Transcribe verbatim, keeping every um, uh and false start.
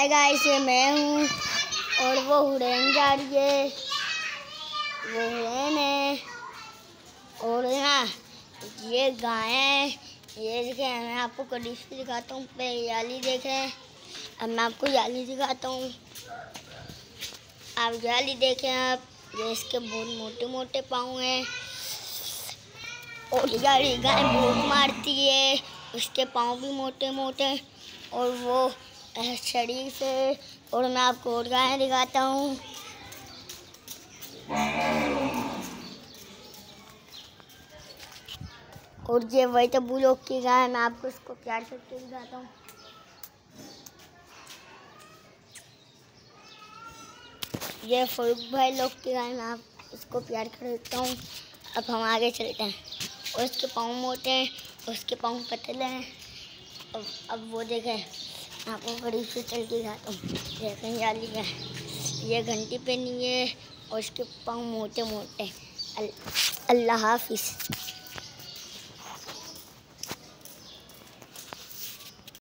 Hi guys, ये मैं हूँ और वो हुरैन जा रही है, वो हुरैन है। और ना ये गाय है, ये देखें। मैं आपको कड़ी से दिखाता हूँ। पे याली देखें, अब मैं आपको याली दिखाता हूँ। आप याली देखें। आप ये इसके बहुत मोटे मोटे पाँव हैं और याली गाय बहुत मारती है, उसके पाँव भी मोटे मोटे और वो शरीफ है। और मैं आपको और गाय दिखाता हूँ। और ये वही तो बुलोक की गाय, मैं आपको इसको प्यार करके दिखाता हूँ। ये फरूक भाई लोग की गाय, मैं आप इसको प्यार करता हूँ। अब हम आगे चलते हैं। और इसके पाँव मोटे हैं, उसके पाँव पतले हैं। अब अब वो देखें, आपको करीब से चल के दिखाता हूँ। देखें याली गाय, ये घंटी पहनी है और उसके पाँव मोटे मोटे। अल्लाह हाफिज़।